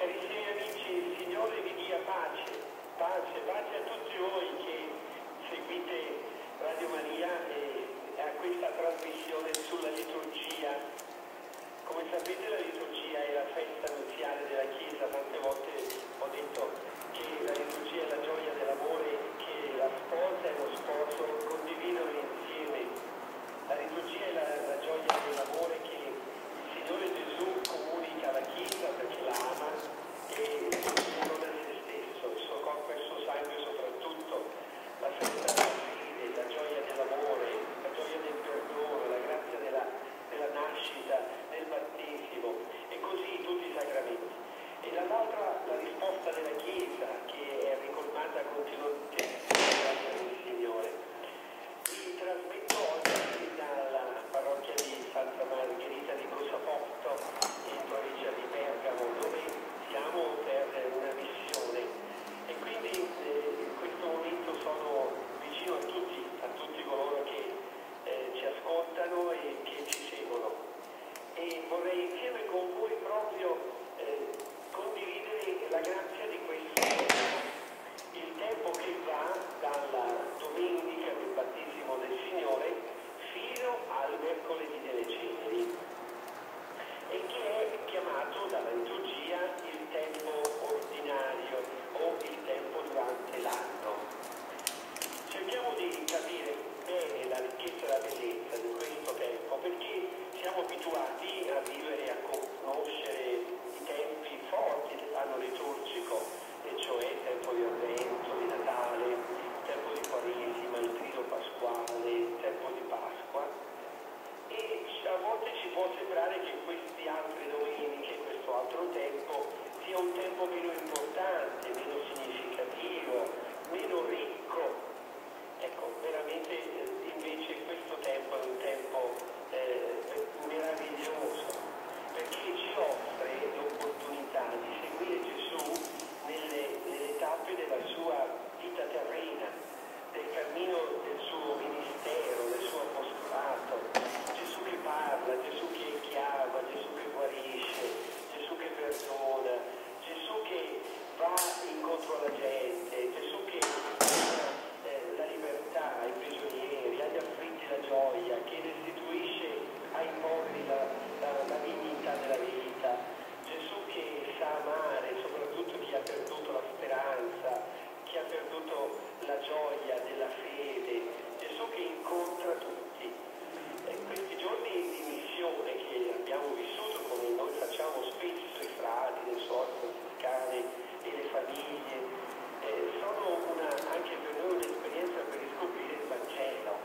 Carissimi amici, il Signore vi dia pace, pace, pace a tutti voi che seguite Radio Maria e a questa trasmissione sulla liturgia. Come sapete la liturgia è la festa nuziale della Chiesa, tante volte ho detto che la liturgia è la gioia dell'amore che la sposa e lo sposo condividono insieme. La liturgia è la gioia dell'amore che il Signore Gesù comunica alla Chiesa perché la ama e non a se stesso, il suo corpo e il suo sangue soprattutto, la festa della fede, la gioia dell'amore, la gioia del perdono, la grazia della nascita, del battesimo e così tutti i sacramenti. E dall'altra la risposta della Chiesa che è ricolmata continuamente grazie al Signore. Vi trasmetto oggi dalla parrocchia di Santa Margherita di Cosaporto in provincia di Bergamo, dove siamo per una missione e quindi in questo momento sono vicino a tutti coloro che ci ascoltano e che ci seguono e vorrei insieme con voi proprio condividere la grazia di questo il tempo che va dalla domenica del battesimo del Signore fino al mercoledì delle ceneri e che è chiamato dalla liturgia il tempo ordinario o il tempo durante l'anno. Cerchiamo di capire bene la ricchezza e la bellezza di questo tempo perché siamo abituati a vivere e a conoscere i tempi forti dell'anno liturgico, e cioè il tempo di Avvento, di Natale, il tempo di Quaresima, il Trido Pasquale, il tempo di Pasqua. E a volte ci può sembrare che questi altri domeniche, questo altro tempo, sia un tempo meno importante, meno significativo, meno ricco. Ecco, veramente invece questo tempo è un tempo meraviglioso, perché ci offre l'opportunità di seguire Gesù nelle tappe della sua vita terrena, del cammino del suo ministero, del suo apostolato. Gesù che parla, Gesù che chiama, Gesù che guarisce, Gesù che perdona, Gesù che va incontro alla gente, Gesù che dona la libertà ai prigionieri, agli afflitti la gioia, che restituisce ai poveri la dignità della vita, Gesù che sa amare soprattutto chi ha perduto la speranza, chi ha perduto la gioia della fede, Gesù che incontra tutti. Questi giorni di missione che abbiamo vissuto, come noi facciamo spesso, i frati, le suore francescane e le famiglie, sono anche per noi un'esperienza per riscoprire il Vangelo.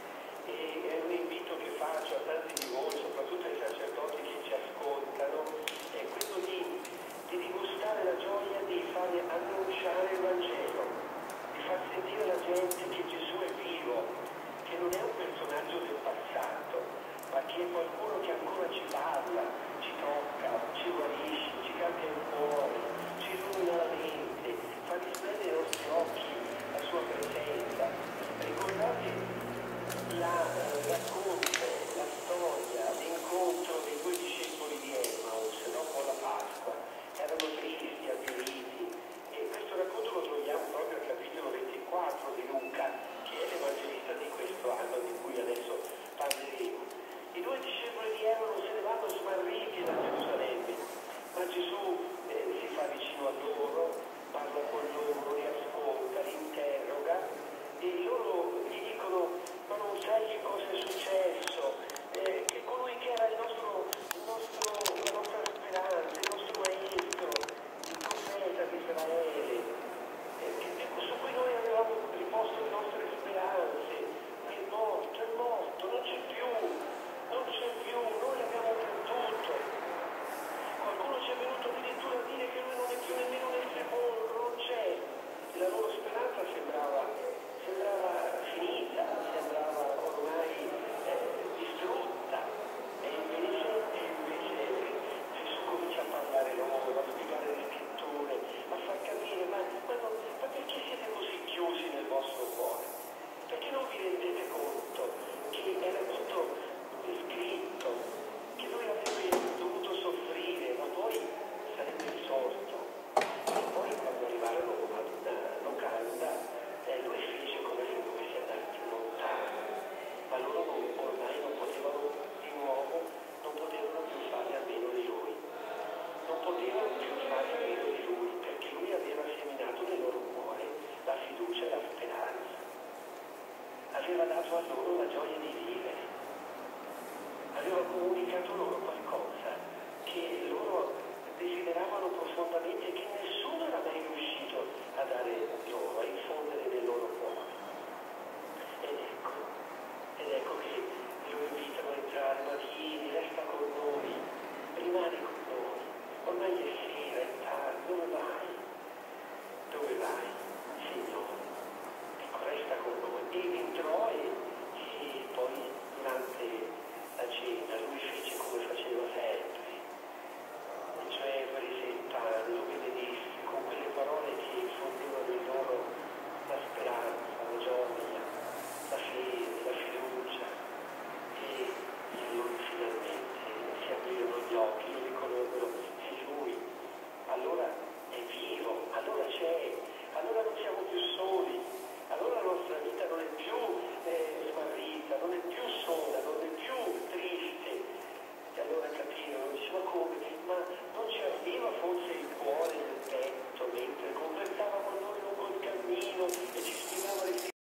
E è un invito che faccio a tanti di voi, soprattutto ai sacerdoti che ci ascoltano, è quello di digustare la gioia di fare annunciare il Vangelo, di far sentire alla gente che Gesù è vivo, che non è un personaggio del passato, ma che è qualcuno che ancora ci parla, ci tocca, ci guarisce, ci cambia il cuore, ci illumina la mente, fa risplendere ai nostri occhi la sua presenza. Ricordate il racconto, la storia, l'incontro dei due discepoli di Emmaus dopo la Pasqua, erano tristi, avviliti, e questo racconto lo troviamo proprio al capitolo 24 di Luca, che è l'Evangelista di questo anno di cui adesso parleremo. I due discepoli di Emmaus se ne vanno smarriti da Gerusalemme, ma Gesù si fa vicino a loro, parla con loro, li ascolta, li interroga e loro gli dicono: ma non sai che cosa è successo? Che colui che era la nostra speranza, il nostro maestro, il profeta di Israele, su cui noi avevamo riposto le nostre speranze, è morto, non c'è più, noi l'abbiamo perduto. Qualcuno ci è venuto addirittura a dire che lui non è più nemmeno nel sepolcro, non c'è. E la loro speranza sembrava finita, sembrava ormai distrutta. E invece aveva dato a loro la gioia di vivere, aveva comunicato loro